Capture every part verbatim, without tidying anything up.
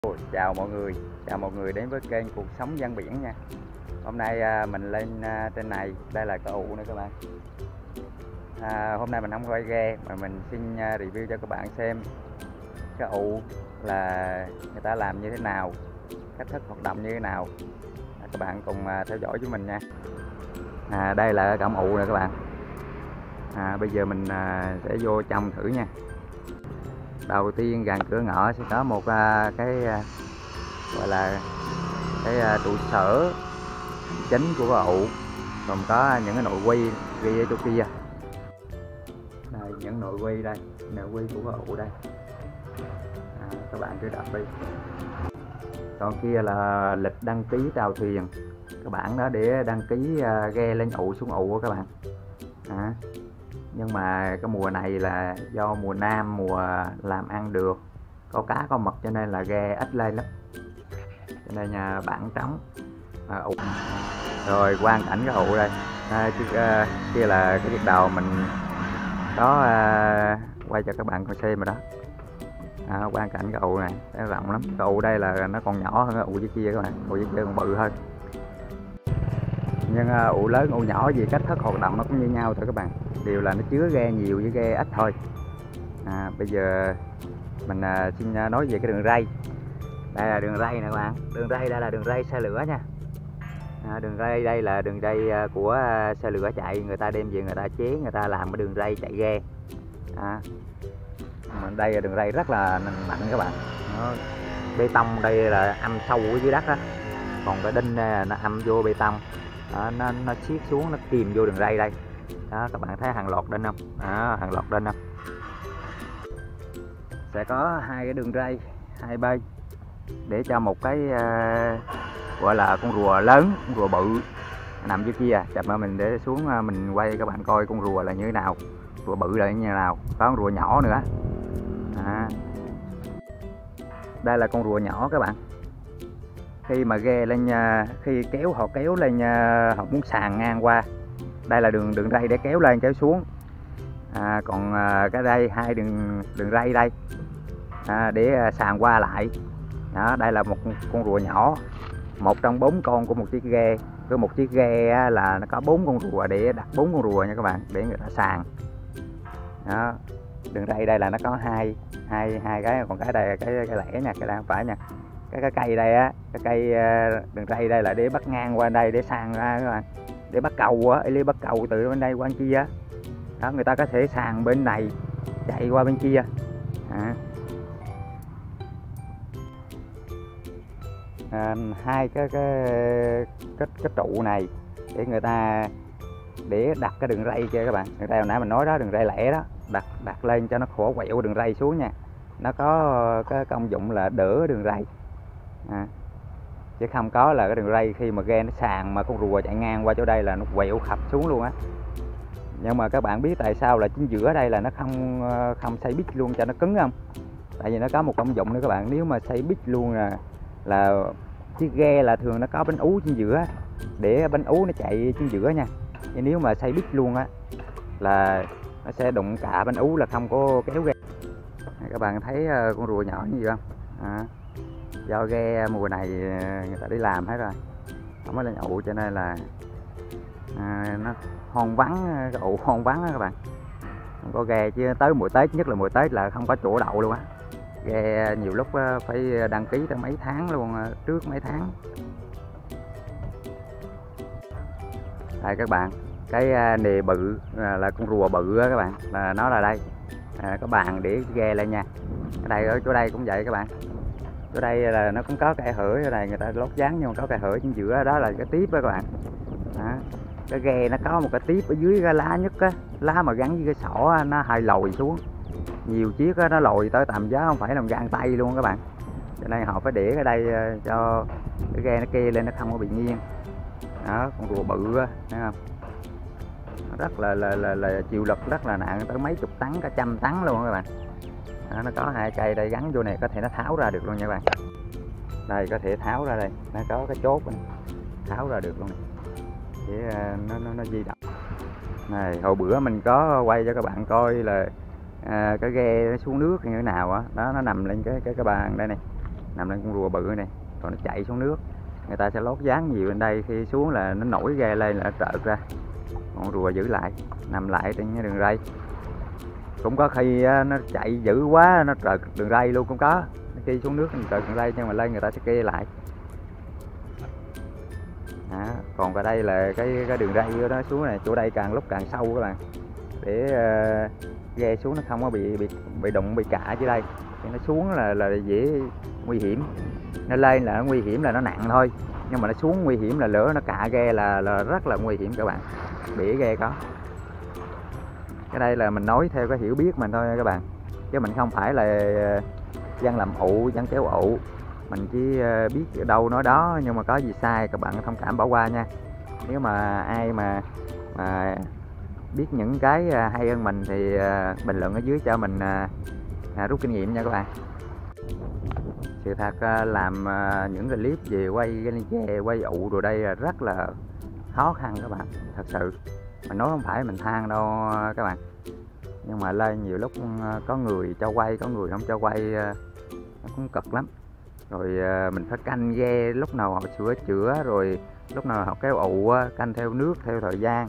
Ôi, chào mọi người, chào mọi người đến với kênh Cuộc Sống Ven Biển nha. Hôm nay à, mình lên à, trên này, đây là cái ụ nữa các bạn. À, hôm nay mình không quay ghe mà mình xin à, review cho các bạn xem cái ụ là người ta làm như thế nào, cách thức hoạt động như thế nào. À, các bạn cùng à, theo dõi với mình nha. À, đây là cổng ụ nè các bạn. À, bây giờ mình à, sẽ vô trong thử nha. Đầu tiên gần cửa ngõ sẽ có một à, cái à, gọi là cái à, trụ sở chính của cái ụ, gồm có những cái nội quy ghi ở chỗ kia. Đây, những nội quy đây, nội quy của cái ụ đây. À, các bạn cứ đọc đi. Còn kia là lịch đăng ký tàu thuyền, các bạn đó để đăng ký à, ghe lên ụ xuống ụ các bạn. À, nhưng mà cái mùa này là do mùa nam, mùa làm ăn được, có cá có mực cho nên là ghe ít lên lắm, cho nên nhà bạn trống. À, ụ. Rồi quang cảnh cái ụ đây. À, chứ, à, kia là cái chiếc đầu mình có à, quay cho các bạn coi xem rồi đó. À, quang cảnh cái ụ này nó rộng lắm. Cái ụ đây là nó còn nhỏ hơn cái ụ dưới kia các bạn, ụ dưới kia còn bự hơn. Nhưng uh, ụ lớn ụ nhỏ gì cách thức hoạt động nó cũng như nhau thôi các bạn, đều là nó chứa ghe nhiều với ghe ít thôi. À, bây giờ mình uh, xin uh, nói về cái đường ray. Đây là đường ray nè các bạn, đường ray đây là đường ray xe lửa nha. À, đường ray đây là đường ray uh, của uh, xe lửa chạy, người ta đem về người ta chế, người ta làm cái đường ray chạy ghe. À, đây là đường ray rất là mạnh các bạn. Nó, bê tông đây là âm sâu ở dưới đất á, còn cái đinh này nó âm vô bê tông. Đó, nó nó siết xuống, nó kìm vô đường ray đây. Đó, các bạn thấy hàng loạt đinh không? Đó, hàng loạt đinh không? Sẽ có hai cái đường ray hai bên để cho một cái uh, gọi là con rùa lớn, con rùa bự nằm dưới kia. Chập mà mình để xuống uh, mình quay các bạn coi con rùa là như thế nào, rùa bự là như thế nào, có con rùa nhỏ nữa. À, đây là con rùa nhỏ các bạn. Khi mà ghe lên, khi kéo họ kéo lên, họ muốn sàn ngang qua, đây là đường đường ray để kéo lên kéo xuống. À, còn cái đây hai đường đường ray đây à, để sàn qua lại. Đó, đây là một con rùa nhỏ, một trong bốn con của một chiếc ghe. Cứ một chiếc ghe là nó có bốn con rùa để đặt bốn con rùa nha các bạn, để người ta sàn. Đó, đường ray đây là nó có hai hai hai cái, còn cái đây là cái cái lẻ nha, cái đây không phải nha. Cái, cái cây đây á, cái cây đường ray đây là để bắt ngang qua đây để sàn ra các bạn, để bắt cầu á, để bắt cầu từ bên đây qua bên kia. Đó, người ta có thể sàn bên này chạy qua bên kia. À. À, hai cái cái cái cái trụ này để người ta để đặt cái đường ray kia các bạn. Đường ray hồi nãy mình nói đó, đường ray lẻ đó, đặt đặt lên cho nó khổ quẹo đường ray xuống nha. Nó có cái công dụng là đỡ đường ray. À, chứ không có là cái đường ray khi mà ghe nó sàn mà con rùa chạy ngang qua chỗ đây là nó quẹo khập xuống luôn á. Nhưng mà các bạn biết tại sao là chính giữa đây là nó không không xây bít luôn cho nó cứng không? Tại vì nó có một công dụng nữa các bạn, nếu mà xây bít luôn là là chiếc ghe là thường nó có bánh ú trên giữa để bánh ú nó chạy trên giữa nha. Nhưng nếu mà xây bít luôn á là nó sẽ đụng cả bánh ú là không có kéo ghe. Các bạn thấy con rùa nhỏ như vậy không? À, do ghe mùa này người ta đi làm hết rồi, không có lên ụ cho nên là à, nó hoang vắng, cái ụ hoang vắng đó các bạn, không có ghe. Chứ tới mùa Tết, nhất là mùa Tết là không có chỗ đậu luôn á. Ghe nhiều lúc phải đăng ký tới mấy tháng luôn, trước mấy tháng. Đây các bạn, cái nề bự là con rùa bự đó các bạn, là nó là đây. À, có bàn để ghe lên nha. Ở đây, ở chỗ đây cũng vậy các bạn. Ở đây là nó cũng có kẽ hở, ở đây người ta lót dán nhưng mà có kẽ hở trên giữa đó là cái tiếp đó các bạn. Đó, cái ghe nó có một cái tiếp ở dưới cái lá nhất á, lá mà gắn với cái sỏ nó hơi lồi xuống. Nhiều chiếc á, nó lồi tới tầm giá không phải làm gang tay luôn các bạn. Cho nên họ phải để ở đây cho cái ghe nó kê lên nó không có bị nghiêng. Đó, con rùa bự á, thấy không? Rất là là, là là chịu lực rất là nặng, tới mấy chục tấn, cả trăm tấn luôn các bạn. Đó, nó có hai cây đây gắn vô này, có thể nó tháo ra được luôn nha các bạn. Đây có thể tháo ra đây, nó có cái chốt này, tháo ra được luôn này, để nó nó, nó di động. Này, hồi bữa mình có quay cho các bạn coi là à, cái ghe nó xuống nước như thế nào á. Đó, nó nằm lên cái cái cái bàn đây này. nằm lên con rùa bự này, còn nó chạy xuống nước. Người ta sẽ lót dán nhiều lên đây, khi xuống là nó nổi ghe lên là nó trợt ra, con rùa giữ lại nằm lại trên cái đường ray. Cũng có khi nó chạy dữ quá nó trợt đường ray luôn cũng có, khi xuống nước nó trợt đường ray, nhưng mà lên người ta sẽ kê lại. À, còn ở đây là cái, cái đường ray đó xuống này, chỗ đây càng lúc càng sâu các bạn, để uh, ghe xuống nó không có bị bị bị đụng bị cạ dưới đây, thì nó xuống là là dễ nguy hiểm. Nó lên là nó nguy hiểm là nó nặng thôi, nhưng mà nó xuống nguy hiểm là lỡ nó cạ ghe là là rất là nguy hiểm các bạn, bể ghe có. Cái đây là mình nói theo cái hiểu biết mình thôi các bạn, chứ mình không phải là dân làm ụ, dân kéo ụ. Mình chỉ biết ở đâu nói đó, nhưng mà có gì sai các bạn thông cảm bỏ qua nha. Nếu mà ai mà mà biết những cái hay hơn mình thì bình luận ở dưới cho mình à, rút kinh nghiệm nha các bạn. Sự thật làm những cái clip về quay ghe, quay ụ rồi đây rất là khó khăn các bạn, thật sự. Mình nói không phải mình than đâu các bạn, nhưng mà lên nhiều lúc có người cho quay, có người không cho quay, nó cũng cực lắm. Rồi mình phải canh ghe, lúc nào họ sửa chữa, rồi lúc nào họ kéo ụ, canh theo nước, theo thời gian.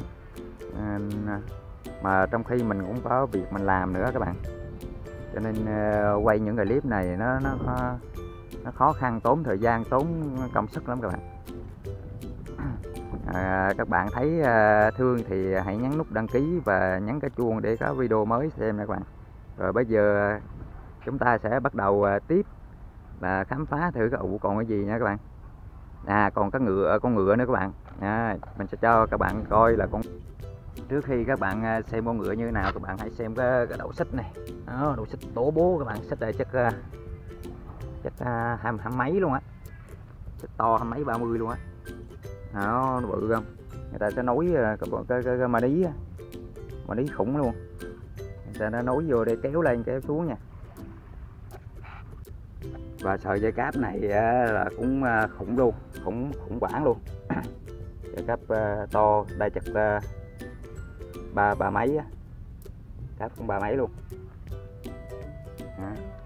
Mà trong khi mình cũng có việc mình làm nữa các bạn, cho nên quay những cái clip này nó nó nó khó khăn, tốn thời gian, tốn công sức lắm các bạn. À, các bạn thấy à, thương thì hãy nhấn nút đăng ký và nhấn cái chuông để có video mới xem nha các bạn. Rồi bây giờ chúng ta sẽ bắt đầu à, tiếp là khám phá thử cái ụ còn cái gì nha các bạn. À, còn cái ngựa, con ngựa nữa các bạn. À, mình sẽ cho các bạn coi là con. Trước khi các bạn xem con ngựa như thế nào, các bạn hãy xem cái, cái đầu xích này. Đó, đầu xích tổ bố các bạn, xích này chắc chắc hai hai mấy luôn á, xích to hai mấy ba mươi luôn á. Đó, nó bự không? Người ta sẽ nối cái cái, cái, cái ma đí, ma đí khủng luôn. Người ta nó nối vô để kéo lên kéo xuống nha. Và sợi dây cáp này là cũng khủng luôn, khủng khủng quảng luôn. Dây cáp to, đây chặt ba ba mấy á, cáp cũng ba mấy luôn. Đó.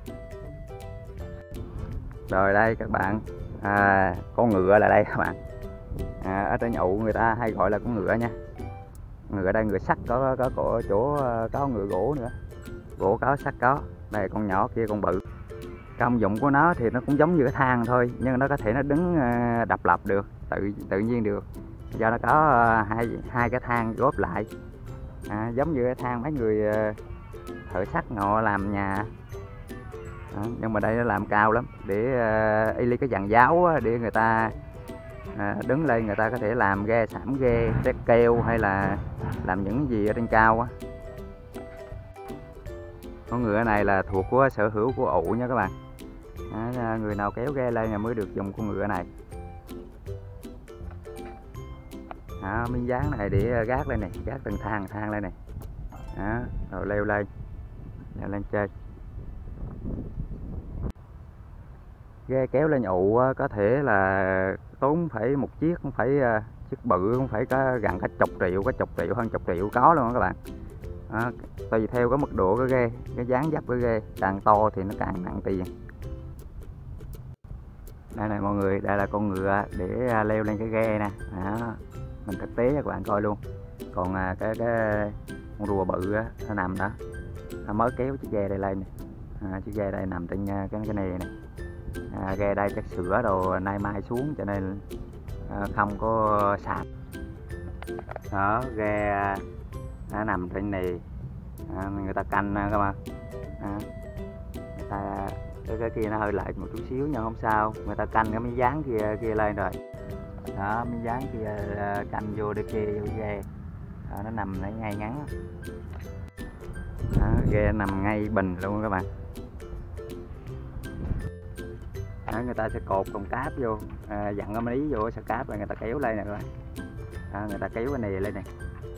Rồi đây các bạn, à, con ngựa là đây các bạn. À, ở trên ụ người ta hay gọi là con ngựa nha. Ngựa đây ngựa sắt, có có có chỗ có ngựa gỗ nữa, gỗ có, sắt có. Đây con nhỏ kia con bự. Công dụng của nó thì nó cũng giống như cái thang thôi, nhưng nó có thể nó đứng độc lập được, tự tự nhiên được, do nó có hai hai cái thang góp lại. À, giống như cái thang mấy người thợ sắt họ làm nhà. À, nhưng mà đây nó làm cao lắm, để uh, y lý cái dàn giáo á, để người ta à, đứng lên, người ta có thể làm ghe, sảm ghe, tét keo hay là làm những gì ở trên cao á. Con ngựa này là thuộc của sở hữu của ụ nha các bạn. À, người nào kéo ghe lên mới được dùng con ngựa này. À, miếng dán này để gác lên này, gác từng thang thang lên này. À, rồi leo lên, leo lên chơi. Ghe kéo lên ụ có thể là tốn phải một chiếc, không phải chiếc bự, không phải có gần cả chục triệu, có chục triệu, hơn chục triệu có luôn đó các bạn. À, tùy theo cái mức độ cái ghe, cái dáng dấp cái ghe, càng to thì nó càng nặng tiền. Đây này mọi người, đây là con ngựa để leo lên cái ghe nè. Đó, mình thực tế cho các bạn coi luôn. Còn cái cái con rùa bự á, nó nằm đó, nó mới kéo chiếc ghe đây lên nè. À, chiếc ghe đây nằm trên cái cái này này. À, ghe đây chắc sửa đồ nay mai xuống, cho nên à, không có sạp. Đó, ghe nó nằm trên này. À, người ta canh các bạn. À, người ta cái, cái kia nó hơi lại một chút xíu nhưng không sao, người ta canh cái miếng dán kia kia lên rồi. Đó, miếng dán kia canh vô để kia vô ghe. Đó, nó nằm lấy ngay ngắn. Đó, ghe nằm ngay bình luôn các bạn. Đó, người ta sẽ cột còng cáp vô, à, dặn cái lý vô sẽ cáp là người ta kéo lên nè các bạn. Đó, người ta kéo cái này lên này.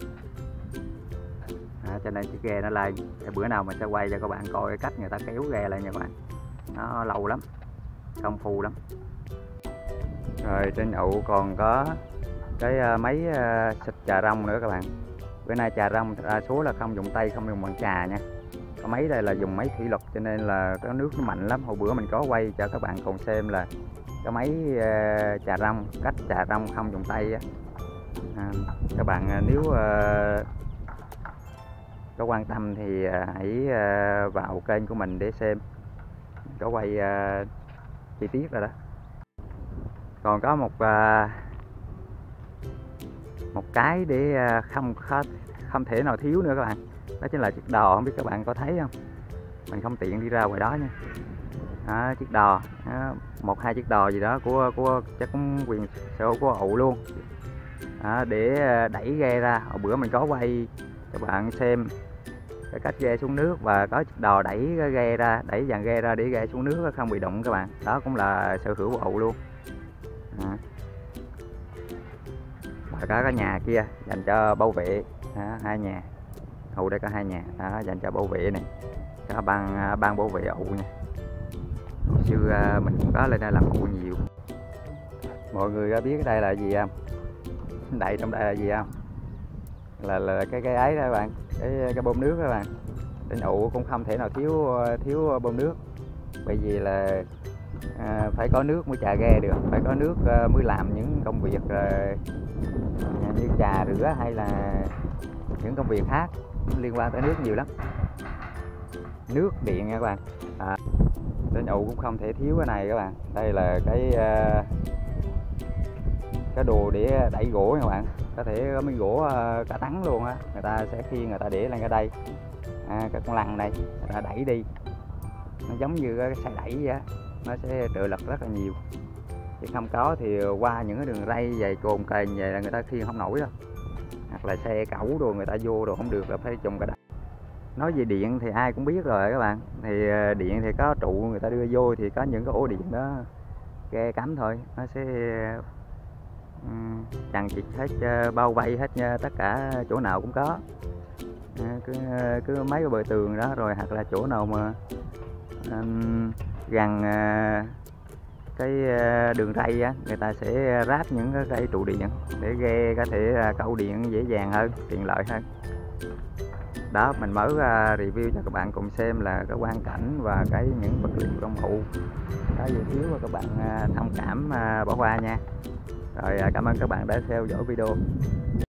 Đó, cho nên chiếc ghe nó lên. Để bữa nào mình sẽ quay cho các bạn coi cái cách người ta kéo ghe lên nha các bạn. Nó lâu lắm, công phu lắm. Rồi trên ụ còn có cái máy xịt trà rong nữa các bạn. Bữa nay trà rong đa số là không dùng tay, không dùng bằng trà nha. cái máy đây là dùng máy thủy lực cho nên là cái nước nó mạnh lắm. Hồi bữa mình có quay cho các bạn cùng xem là cái máy uh, chà rong, cách chà rong không dùng tay á. À, các bạn uh, nếu uh, có quan tâm thì uh, hãy uh, vào kênh của mình để xem, có quay uh, chi tiết rồi đó. Còn có một uh, một cái để uh, không không thể nào thiếu nữa các bạn, đó chính là chiếc đò. Không biết các bạn có thấy không, mình không tiện đi ra ngoài đó nha. Đó, chiếc đò đó, một hai chiếc đò gì đó của của chắc cũng quyền sở hữu của ụ luôn. Đó, để đẩy ghe ra. Hồi bữa mình có quay các bạn xem cái cách ghe xuống nước, và có chiếc đò đẩy cái ghe ra, đẩy dàn ghe ra để ghe xuống nước không bị đụng các bạn. Đó cũng là sở hữu của ụ luôn. Đó. Và có cái nhà kia dành cho bảo vệ. Đó, hai nhà. Ụ đây có hai nhà đó, dành cho bảo vệ này, có ban ban bảo vệ ụ nha. Hồi xưa mình cũng có lên đây làm ụ nhiều. Mọi người có biết đây là gì không? Đây trong đây là gì không? Là là cái cái ấy đó các bạn, cái cái bơm nước các bạn. Trên ụ cũng không thể nào thiếu thiếu bơm nước, bởi vì là à, phải có nước mới chà ghe được, phải có nước uh, mới làm những công việc uh, như chà rửa hay là những công việc khác liên quan tới nước nhiều lắm. Nước điện nha các bạn. À, trên ụ cũng không thể thiếu cái này các bạn. Đây là cái uh, cái đồ để đẩy gỗ nha các bạn. Có thể có miếng gỗ uh, cả tấn luôn á, người ta sẽ khi người ta để lên cái đây, à, cái con lăn này người ta đẩy đi, nó giống như cái xe đẩy vậy á, nó sẽ trợ lực rất là nhiều. Chứ không có thì qua những cái đường ray dày cồn kềnh vậy là người ta khiêng không nổi đâu, hoặc là xe cẩu đồ người ta vô đồ không được là phải trùng cái đẩy. Nói về điện thì ai cũng biết rồi các bạn, thì điện thì có trụ người ta đưa vô, thì có những cái ổ điện đó ghe cắm thôi, nó sẽ um, chằng chịt hết, bao vây hết tất cả chỗ nào cũng có. À, cứ cứ mấy cái bờ tường đó rồi, hoặc là chỗ nào mà um, gần uh, cái đường ray á, người ta sẽ ráp những cái cây trụ điện để ghe có thể câu điện dễ dàng hơn, tiện lợi hơn. Đó, mình mới review cho các bạn cùng xem là cái quang cảnh và cái những vật liệu trong ụ. Có gì thiếu và các bạn thông cảm bỏ qua nha. Rồi cảm ơn các bạn đã theo dõi video.